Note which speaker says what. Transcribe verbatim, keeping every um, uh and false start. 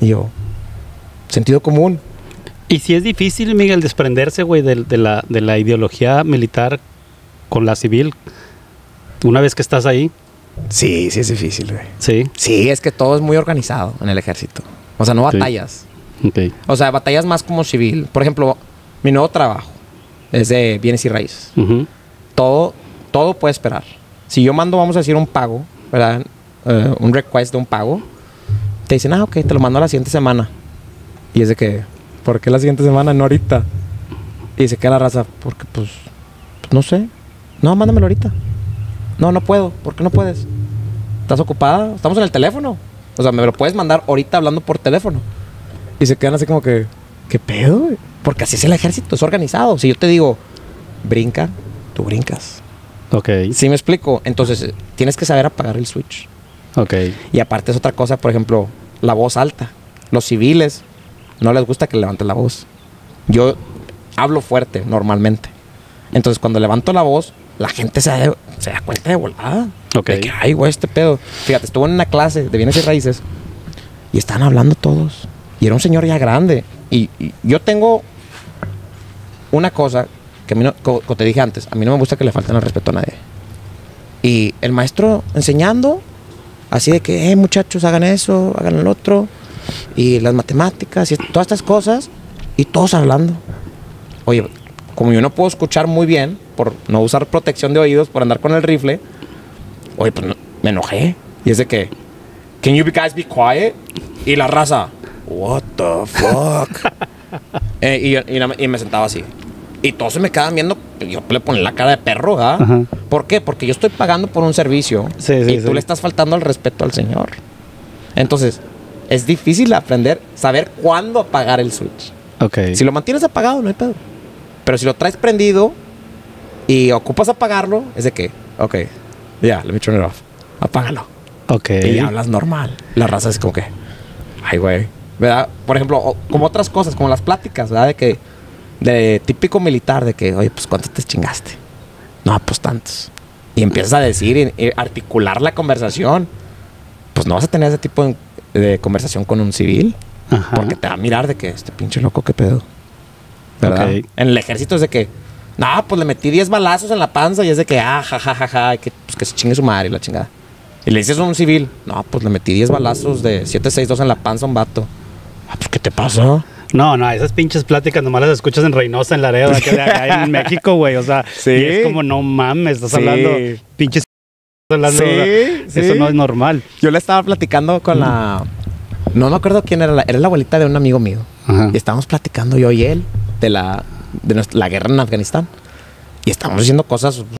Speaker 1: Y yo, sentido común.
Speaker 2: Y si es difícil, Miguel, desprenderse, güey, de, de, la, de la ideología militar con la civil, una vez que estás ahí.
Speaker 1: Sí, sí es difícil, güey.
Speaker 2: Sí.
Speaker 1: Sí, es que todo es muy organizado en el ejército. O sea, no batallas.
Speaker 2: Sí. Okay.
Speaker 1: O sea, batallas más como civil. Por ejemplo, mi nuevo trabajo es de bienes y raíces.
Speaker 2: Uh-huh.
Speaker 1: Todo, todo puede esperar. Si yo mando, vamos a decir, un pago, ¿verdad? Uh, un request de un pago. Te dicen, ah, ok, te lo mando la siguiente semana. Y es de que, ¿por qué la siguiente semana, no ahorita? Y se queda la raza, porque pues, no sé. No, mándamelo ahorita. No, no puedo. ¿Por qué no puedes? ¿Estás ocupada? Estamos en el teléfono. O sea, me lo puedes mandar ahorita hablando por teléfono. Y se quedan así como que, ¿qué pedo, güey? Porque así es el ejército, es organizado. Si yo te digo, brinca, tú brincas.
Speaker 2: Ok.
Speaker 1: ¿Sí me explico? Entonces, tienes que saber apagar el switch.
Speaker 2: Ok.
Speaker 1: Y aparte es otra cosa, por ejemplo, la voz alta. Los civiles no les gusta que levantes la voz. Yo hablo fuerte normalmente. Entonces, cuando levanto la voz, la gente se da, se da cuenta de volada.
Speaker 2: Ok.
Speaker 1: De que, ay, güey, este pedo. Fíjate, estuve en una clase de bienes y raíces y estaban hablando todos. Y era un señor ya grande. Y, y yo tengo una cosa que a mí no, como, como te dije antes, a mí no me gusta que le falten el respeto a nadie. Y el maestro enseñando, así de que, eh, muchachos, hagan eso, hagan el otro. Y las matemáticas y todas estas cosas. Y todos hablando. Oye, como yo no puedo escuchar muy bien, por no usar protección de oídos, por andar con el rifle, oye, pues no, me enojé. Y es de que, can you guys be quiet? Y la raza, what the fuck? eh, y, y, y me sentaba así. Y todos se me quedaban viendo. Yo le ponía la cara de perro, ¿ah?
Speaker 2: Ajá.
Speaker 1: ¿Por qué? Porque yo estoy pagando por un servicio.
Speaker 2: Sí, sí,
Speaker 1: y tú
Speaker 2: sí.
Speaker 1: le estás faltando el respeto al señor. Entonces, es difícil aprender, saber cuándo apagar el switch.
Speaker 2: Ok.
Speaker 1: Si lo mantienes apagado, no hay pedo. Pero si lo traes prendido y ocupas apagarlo, es de que, ok, ya, yeah, let me turn it off. Apágalo.
Speaker 2: Ok.
Speaker 1: Y hablas normal. La raza es como que, ay, güey. ¿Verdad? Por ejemplo, o, como otras cosas, como las pláticas, ¿verdad? De que, de típico militar, de que, oye, pues, ¿cuánto te chingaste? No, pues, tantos. Y empiezas a decir y, y articular la conversación. Pues no vas a tener ese tipo de, de conversación con un civil.
Speaker 2: Ajá.
Speaker 1: Porque te va a mirar de que, este pinche loco, ¿qué pedo? ¿Verdad?
Speaker 2: Okay.
Speaker 1: En el ejército es de que, no, pues le metí diez balazos en la panza y es de que, ah, ja, ja, ja, ja, que, pues que se chingue su madre y la chingada. Y le dices a un civil, no, pues le metí diez balazos de siete seis dos en la panza a un vato. Ah, pues, ¿qué te pasa?
Speaker 2: No, no, esas pinches pláticas nomás las escuchas en Reynosa, en Laredo, acá, acá en México, güey. O sea,
Speaker 1: sí.
Speaker 2: Y es como, no mames, estás
Speaker 1: sí.
Speaker 2: hablando pinches. Hablando,
Speaker 1: sí,
Speaker 2: o sea,
Speaker 1: sí.
Speaker 2: Eso no es normal.
Speaker 1: Yo le estaba platicando con mm. la... No me acuerdo quién era. La, era la abuelita de un amigo mío.
Speaker 2: Ajá.
Speaker 1: Y estábamos platicando yo y él de la, de nuestra, la guerra en Afganistán. Y estábamos diciendo cosas